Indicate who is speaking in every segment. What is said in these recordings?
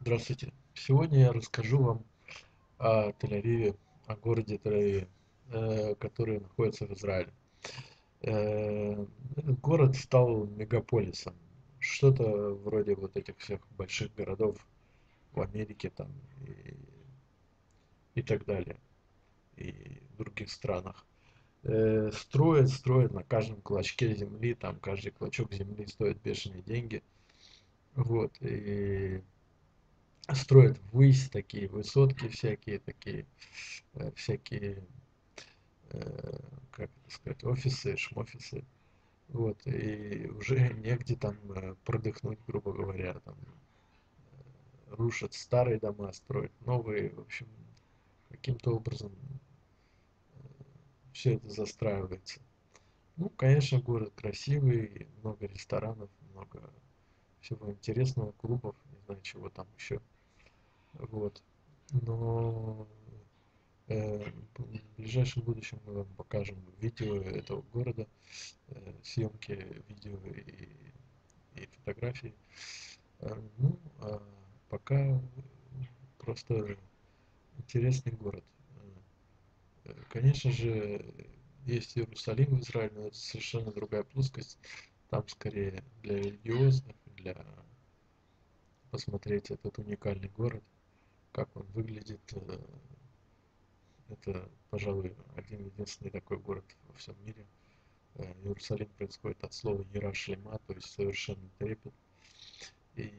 Speaker 1: Здравствуйте. Сегодня я расскажу вам о Тель-Авиве, о городе Тель-Авиве, который находится в Израиле. Этот город стал мегаполисом, что-то вроде вот этих всех больших городов в Америке там и так далее, и в других странах. Строят на каждом клочке земли, там каждый клочок земли стоит бешеные деньги. Вот, и строят ввысь такие высотки всякие, такие всякие, как это сказать, офисы, шмофисы. Вот, и уже негде там продохнуть, грубо говоря, там рушат старые дома, строят новые, в общем, каким-то образом все это застраивается. Ну, конечно, город красивый, много ресторанов, много всего интересного, клубов, не знаю, чего там еще. Вот. Но в ближайшем будущем мы вам покажем видео этого города, съемки видео и фотографии. Ну, а пока просто интересный город. Конечно же, есть Иерусалим в Израиле, но это совершенно другая плоскость. Там скорее для религиозных, для посмотреть этот уникальный город, как он выглядит. Это, пожалуй, один единственный такой город во всем мире. Иерусалим происходит от слова Ера Шлема, то есть совершенный трепет. И,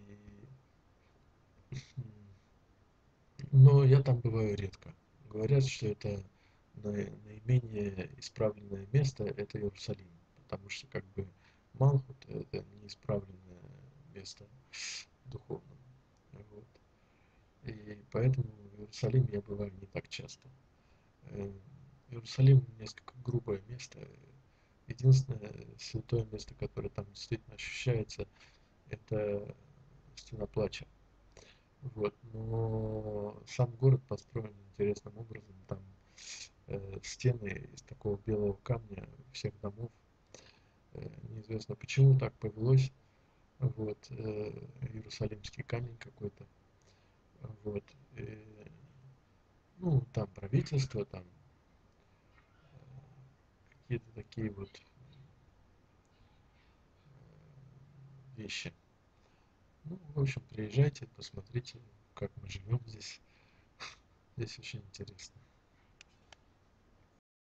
Speaker 1: но я там бываю редко. Говорят, что это наименее исправленное место, это Иерусалим, потому что как бы Малхут это неисправленное место духовно. Вот. И поэтому в Иерусалиме я бываю не так часто. Э, Иерусалим несколько грубое место. Единственное святое место, которое там действительно ощущается, это Стена Плача. Вот. Но сам город построен интересным образом. Там стены из такого белого камня всех домов. Неизвестно почему так повелось. Вот. Иерусалимский камень какой-то. Вот. Ну, там правительство, там какие-то такие вот вещи. Ну, в общем, приезжайте, посмотрите, как мы живем здесь. Здесь очень интересно.